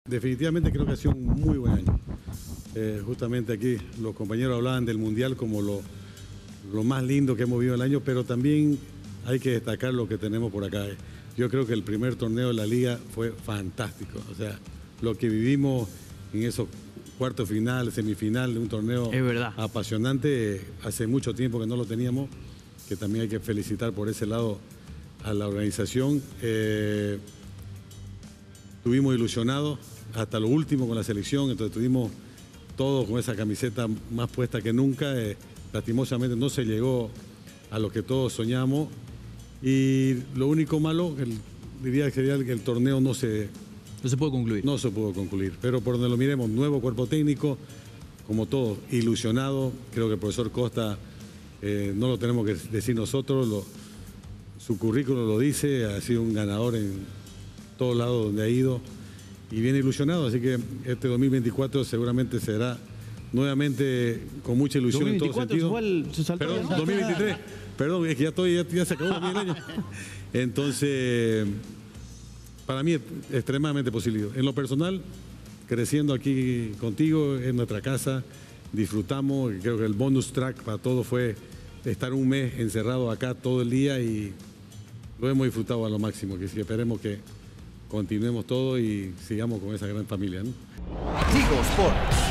definitivamente creo que ha sido un muy buen año. Justamente aquí los compañeros hablaban del Mundial como lo más lindo que hemos vivido el año, pero también hay que destacar lo que tenemos por acá. Yo creo que el primer torneo de la Liga fue fantástico. O sea, lo que vivimos en esos cuartos final, semifinal de un torneo apasionante, hace mucho tiempo que no lo teníamos, que también hay que felicitar por ese lado a la organización. Estuvimos ilusionados hasta lo último con la selección, entonces estuvimos todos con esa camiseta más puesta que nunca. Lastimosamente no se llegó a lo que todos soñamos y lo único malo, diría que sería que el torneo no se pudo concluir. No se pudo concluir, pero por donde lo miremos, nuevo cuerpo técnico, como todos, ilusionado. Creo que el profesor Costa, no lo tenemos que decir nosotros, su currículum lo dice, ha sido un ganador en todos lados donde ha ido y viene ilusionado, así que este 2024 seguramente será nuevamente con mucha ilusión en todo sentido. Perdón, 2023, perdón, es que ya se acabó el año. Entonces, para mí es extremadamente posible. En lo personal, creciendo aquí contigo, en nuestra casa, disfrutamos, creo que el bonus track para todo fue estar un mes encerrado acá todo el día y lo hemos disfrutado a lo máximo, que esperemos que continuemos todo y sigamos con esa gran familia, ¿no? Tigo Sports.